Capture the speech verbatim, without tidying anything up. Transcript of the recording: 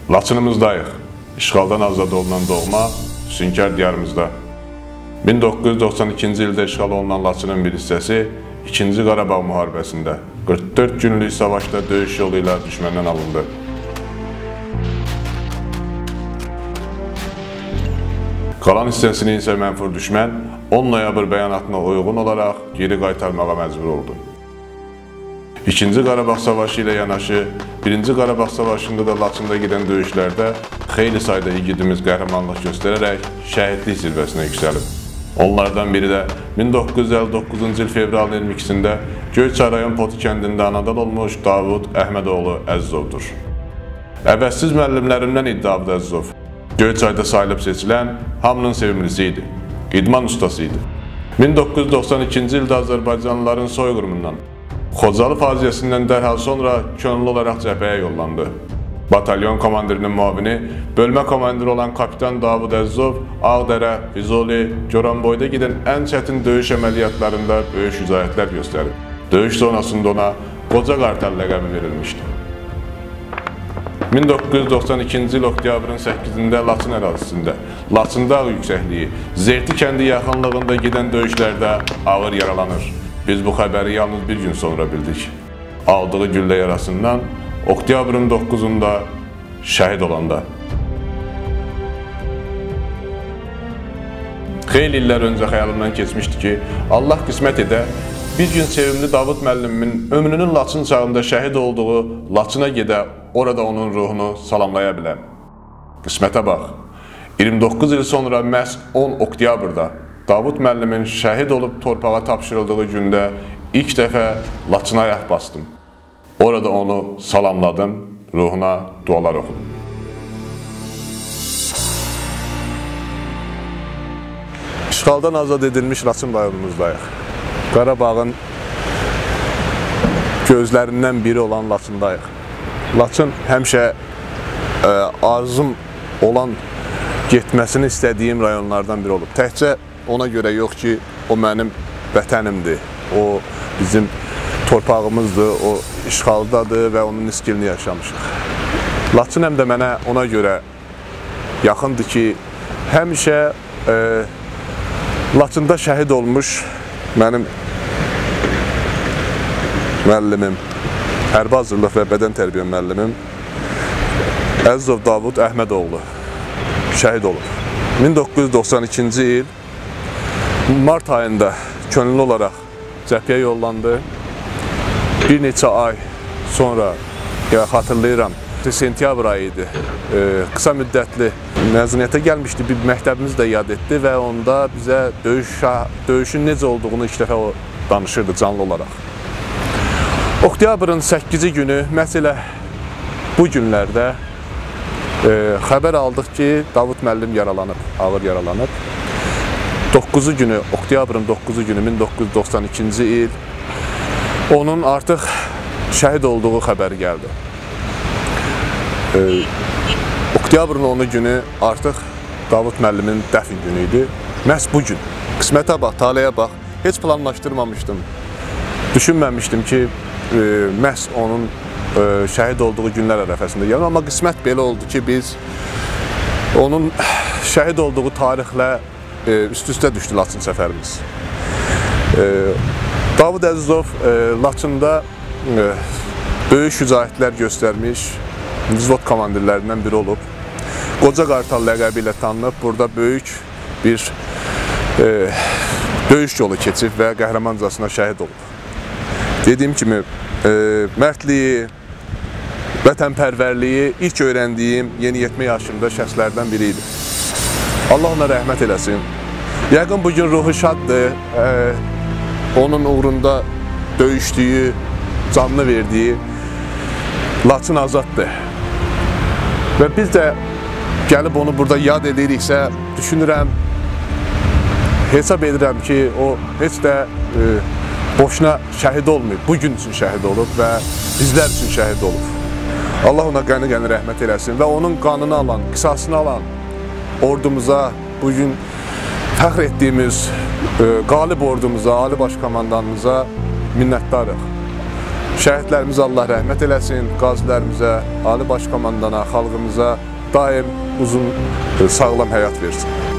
Laçınımızdayıq. İşğaldan azad olunan doğma, Sünkar diyarımızda. min doqquz yüz doxsan ikinci ildə işğal olunan Laçının bir hissəsi ikinci Qarabağ müharibəsində qırx dörd günlük savaşda döyüş yolu ilə düşməndən alındı. Qalan hissəsini isə mənfur düşmən on noyabr bəyanatına uyğun olaraq geri qaytarmağa məcbur oldu. İkinci Qarabağ Savaşı ilə yanaşı, Birinci Qarabağ Savaşında da Laçında gedən döyüşlərdə xeyli sayda igidimiz qəhrəmanlıq göstərərək şəhidlik zirvəsinə yüksəlib. Onlardan biri də min doqquz yüz əlli doqquzuncu il fevralın iyirmi ikisində Göyçay rayon Poti kəndində anadan olmuş Davud Əhmədoğlu Əzizovdur. Əvəzsiz müəllimlərimdən idi Davud Əzizov. Göyçayda sayılıb seçilən hamının sevimlisi idi, idman ustası idi. min doqquz yüz doxsan ikinci ildə Azərbaycanlıların soyqırımından, Xocalı faciəsindən dərhal sonra könüllü olaraq cəbhəyə yollandı. Batalyon komandirinin müavini, bölmə komandiri olan kapitan Davud Əzizov Ağdərə, Füzuli, Goranboyda gedən ən çətin döyüş əməliyyatlarında böyük şücaətlər göstərib. Döyüş sonrasında ona Qoca Qartal ləqəbi verilmişdi. min doqquz yüz doxsan ikinci il oktyabrın səkkizində Laçın ərazisində, Laçın dağ yüksəkliyi, Zerti kəndi yaxınlığında gedən döyüşlərdə ağır yaralanır. Biz bu xəbəri yalnız bir gün sonra bildik. Aldığı güllə yarasından oktyabrın doqquzunda şəhid olanda. Xeyli illər öncə xəyalımdan keçmişdi ki, Allah qismət edə, bir gün sevimli Davud müəllimimin ömrünün Laçın çağında şəhid olduğu Laçına gedə, orada onun ruhunu salamlaya biləm. Qismətə bax, iyirmi doqquz il sonra məhz on oktyabrda Davud müəllimin şəhid olub torpağa tapşırıldığı gündə ilk dəfə Laçına ayaq bastım. Orada onu salamladım, ruhuna dualar oxudum. İşğaldan azad edilmiş Laçın rayonumuzdayıq. Qarabağın gözlərindən biri olan Laçındayıq. Laçın həmişə e, arzum olan, getməsini istədiyim rayonlardan biri olub. Təkcə ona görə yox ki, o mənim vətənimdir, o bizim torpağımızdır, o işğaldadır və onun niskilini yaşamışıq. Laçın həm də mənə ona görə yaxındır ki, həmişə e, Laçında şəhid olmuş mənim müəllimim, hərbi hazırlıq və bədən tərbiyə müəllimim Əzizov Davud Əhmədoğlu şəhid olub. min doqquz yüz doxsan ikinci il mart ayında könüllü olaraq cəbhəyə yollandı. Bir neçə ay sonra, ya xatırlayıram, sentyabr ayı idi, e, qısa müddətli məzuniyyətə gəlmişdi, bir məktəbimiz də yad etdi və onda bizə döyüş, döyüşün necə olduğunu ilk dəfə o danışırdı canlı olaraq. Oktyabrın səkkizi günü, məsələ bu günlərdə e, xəbər aldıq ki, Davud müəllim yaralanıb, ağır yaralanıb. doqquzu günü, oktyabrın doqquzu günü min doqquz yüz doxsan ikinci il onun artıq şəhid olduğu xəbəri gəldi. E, oktyabrın onu günü artıq Davud müəllimin dəfn günü idi. Məhz bu gün. Qismətə bax, taleyə bax. Heç planlaşdırmamışdım. Düşünməmişdim ki, e, məhz onun e, şəhid olduğu günlər ərəfəsində gəlir. Amma qismət belə oldu ki, biz onun şəhid olduğu tarixlə e, üst-üstə düşdü Laçın səfərimiz. E, Davud Əzizov e, Laçında e, böyük şücaətlər göstərmiş vзвод komandirlərindən biri olub. Qoca Qartal ləqəbi ilə tanınıb, burada böyük bir e, döyüş yolu keçib və qəhrəmancasına şəhid olub. Dediyim kimi, e, mərdliyi, vətənpərvərliyi ilk öyrəndiyim yeniyetmə yaşımda şəxslərdən biri idi. Allah ona rəhmət eləsin. Yəqin bugün ruhu şaddır, e, onun uğrunda döyüşdüyü, canını verdiyi Laçın azaddır. Və biz də gəlib onu burada yad ediriksə, düşünürəm, hesab edirəm ki, o heç də e, boşuna şəhid olmayıb, bugün üçün şəhid olub və bizlər üçün şəhid olub. Allah ona qəni-qəni rəhmət eləsin və onun qanını alan, qisasını alan ordumuza, bugün fəxr etdiyimiz e, qalib ordumuza, Ali Baş Komandanımıza minnətdarıq. Şəhidlərimizə Allah rəhmət eləsin, qazilərimizə, Ali Baş Komandana, xalqımıza daim uzun, sağlam həyat versin.